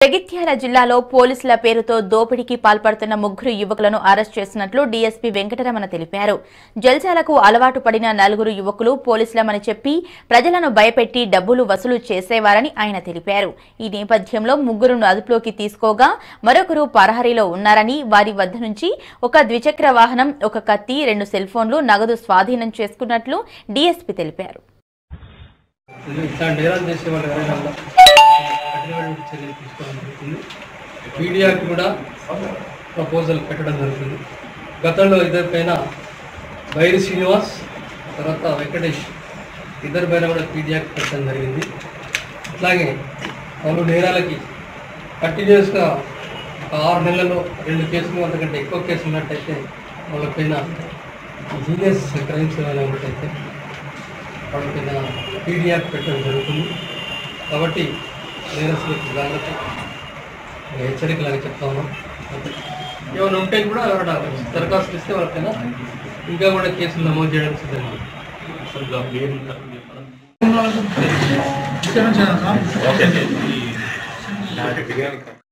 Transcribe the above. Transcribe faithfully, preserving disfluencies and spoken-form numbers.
జగిత్యాల జిల్లాలో పోలీసుల పేరుతో దోపిడీకి పాల్పడుతున్న ముగ్గురు యువకులను అరెస్ట్ చేసినట్లు డీఎస్పీ వెంకటరమణ తెలిపారు. జల్సాలకు అలవాటు పడిన నలుగురు యువకులు పోలీసులమని చెప్పి ప్రజలను భయపెట్టి డబ్బులు వసూలు చేసేవారని ఆయన తెలిపారు. ఈ నేపథ్యంలో ముగ్గురును అదుపులోకి తీసుకోగా మరొకరు పరహరీలో ఉన్నారని, వారి వద్ద నుంచి ఒక ద్విచక్ర వాహనం, ఒక కత్తి, రెండు సెల్ ఫోన్లు, నగదు స్వాధీనం చేసుకున్నట్లు డీఎస్పీ తెలిపారు. చర్యలు తీసుకోవడం జరుగుతుంది. మీడియాకు కూడా ప్రపోజల్ పెట్టడం జరుగుతుంది. గతంలో ఇద్దరి పైన బైరి శ్రీనివాస్ తర్వాత వెంకటేష్ ఇద్దరి పైన కూడా పీడియాకి పెట్టడం జరిగింది. అట్లాగే వాళ్ళు నేరాలకి కంటిన్యూస్గా ఒక ఆరు నెలల్లో రెండు కేసులు అంతకంటే ఎక్కువ కేసులు ఉన్నట్టయితే వాళ్ళ పైన జీనియస్ క్రైమ్స్ ఏమైనా ఉన్నట్టయితే వాళ్ళ పైన పీడియాకి పెట్టడం జరుగుతుంది. కాబట్టి నేరస్తులకు జాగ్రత్త హెచ్చరికలాగా చెప్తా ఉన్నాం. ఏమైనా ఉంటే కూడా ఎవరైనా దరఖాస్తులు ఇస్తే వాళ్ళకైనా ఇంకా కూడా కేసులు నమోదు చేయడం సిద్ధంగా.